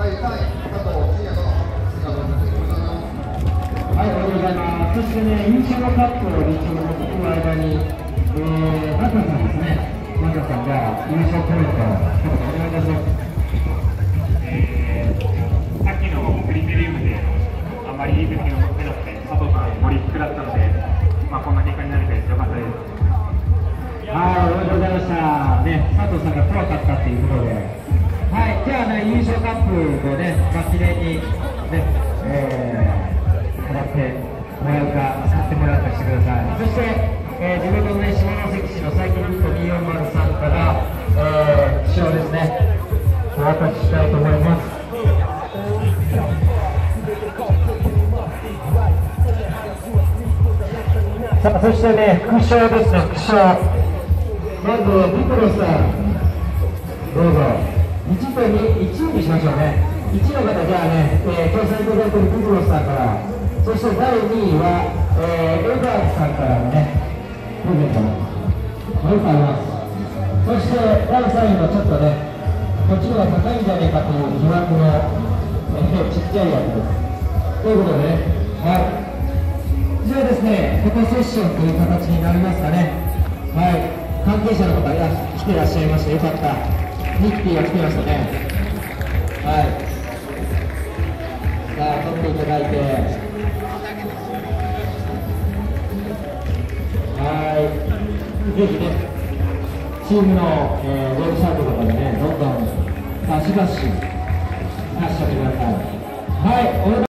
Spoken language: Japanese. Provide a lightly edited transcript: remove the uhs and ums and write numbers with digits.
はい、おはようございます。そしてね、優勝のカップを一応持ってくる間に、マクさんですね。マクさんが優勝ポイントを一言お願いいたします。 さっきのクリテリウムであまりいい出来が持ってなくて、佐藤さん、盛り低だったので、こんな結果になれてよかったです。 はい、おめでとうございました。ね、佐藤さんが怖かったっていうことで。はい、じゃあね、優勝カップをね、記念に、ね、もらってもらうか、使ってもらうかしてください。そして、地元のね、下関市のサイクルビット240さんから、賞ですね、お渡ししたいと思います。さあ、そしてね、副賞ですね、副賞。まず、ビクロさん、どうぞ。1と2、1位にしましょうね。1の方、じゃあね、共産いただいているビクロさんから、そして第2位は、エバーズさんからのね、プレゼントもよくあります。そして第3位のちょっとね、こっちの方が高いんじゃないかという疑惑の、ちっちゃいやつです。ということでね、はい。以上ですね、フォトセッションという形になりますかね。はい、関係者の方が来てらっしゃいました。よかった。ニッキーが来てましたね。はい。さあ、撮っていただいて。はい。ぜひね、チームの、ウェブサイトとかでね、どんどんバシバシ出しちゃってください。はい。